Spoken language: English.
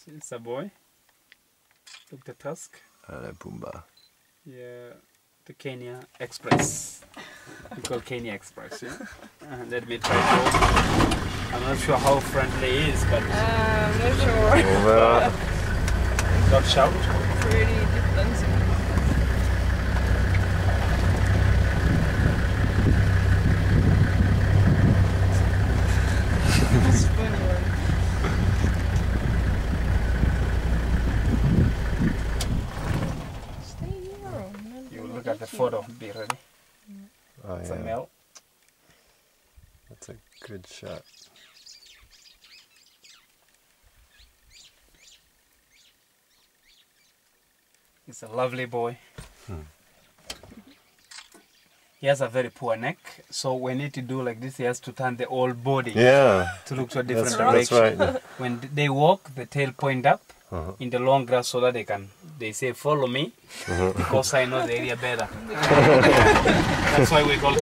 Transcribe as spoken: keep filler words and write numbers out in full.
It's a boy. Look the tusk. Uh, Pumbaa. Yeah, the Kenya Express. We call Kenya Express, yeah? Uh, let me try to. I'm not sure how friendly he is, but. Uh, I'm not sure. Over. Don't shout. Pretty defensive. That's a funny one. Stay here. You look at the photo. Be ready. Oh, It's yeah. a male. That's a good shot. He's a lovely boy. Hmm. He has a very poor neck, so when he to do like this, he has to turn the whole body Yeah. to look to a different That's, direction. that's right. When they walk, the tail point up Uh-huh. in the long grass so that they can, they say, follow me, Uh-huh. because I know the area better. That's why we call